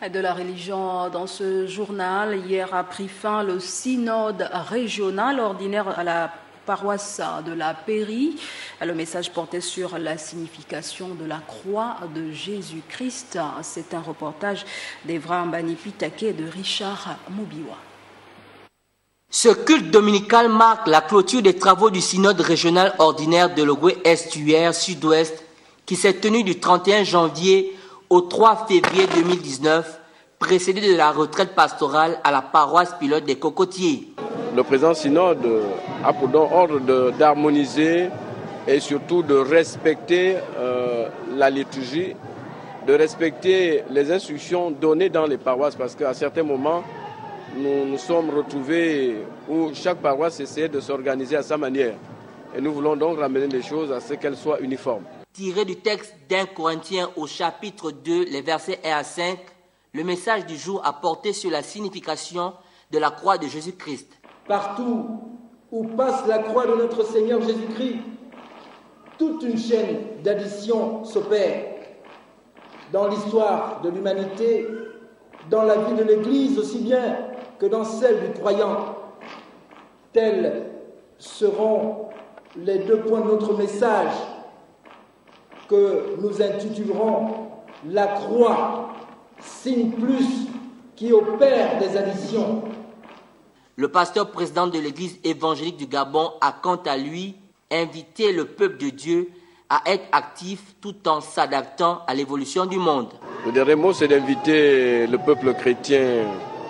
De la religion dans ce journal. Hier a pris fin le synode régional ordinaire à la paroisse de la Pairie. Le message portait sur la signification de la croix de Jésus-Christ. C'est un reportage d'Evra Mbani-Pitake et de Richard Moubiwa. Ce culte dominical marque la clôture des travaux du synode régional ordinaire de l'Ogooué-Estuaire Sud-Ouest qui s'est tenu du 31 janvier au 3 février 2019, précédé de la retraite pastorale à la paroisse pilote des Cocotiers. Le présent synode a pour ordre d'harmoniser et surtout de respecter la liturgie, de respecter les instructions données dans les paroisses, parce qu'à certains moments, nous nous sommes retrouvés où chaque paroisse essayait de s'organiser à sa manière. Et nous voulons donc ramener les choses à ce qu'elles soient uniformes. Tiré du texte d'1 Corinthiens au chapitre 2, les versets 1 à 5, le message du jour a porté sur la signification de la croix de Jésus-Christ. Partout où passe la croix de notre Seigneur Jésus-Christ, toute une chaîne d'addition s'opère dans l'histoire de l'humanité, dans la vie de l'Église aussi bien que dans celle du croyant. Tels seront les 2 points de notre message que nous intitulerons « La croix, signe plus qui opère des additions ». Le pasteur président de l'Église évangélique du Gabon a quant à lui invité le peuple de Dieu à être actif tout en s'adaptant à l'évolution du monde. Le dernier mot, c'est d'inviter le peuple chrétien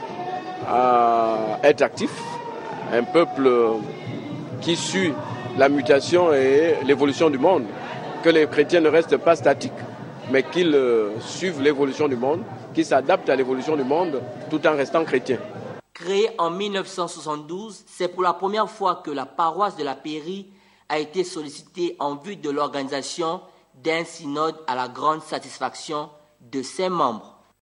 à être actif, un peuple qui suit la mutation et l'évolution du monde, que les chrétiens ne restent pas statiques, mais qu'ils suivent l'évolution du monde, qu'ils s'adaptent à l'évolution du monde tout en restant chrétiens. Créée en 1972, c'est pour la première fois que la paroisse de la Pairie a été sollicitée en vue de l'organisation d'un synode à la grande satisfaction de ses membres.